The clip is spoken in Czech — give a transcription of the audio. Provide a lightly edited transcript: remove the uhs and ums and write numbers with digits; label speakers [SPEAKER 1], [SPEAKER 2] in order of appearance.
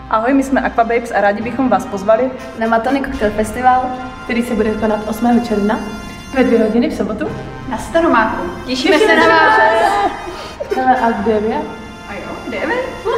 [SPEAKER 1] Ahoj, my jsme Aquababes a rádi bychom vás pozvali
[SPEAKER 2] na Matony Cocktail Festival,
[SPEAKER 3] který se bude konat 8. června ve 2 hodiny v sobotu
[SPEAKER 2] na Staromáku. Těšíme se na vás!
[SPEAKER 3] A kde je?
[SPEAKER 2] A jo, kde je?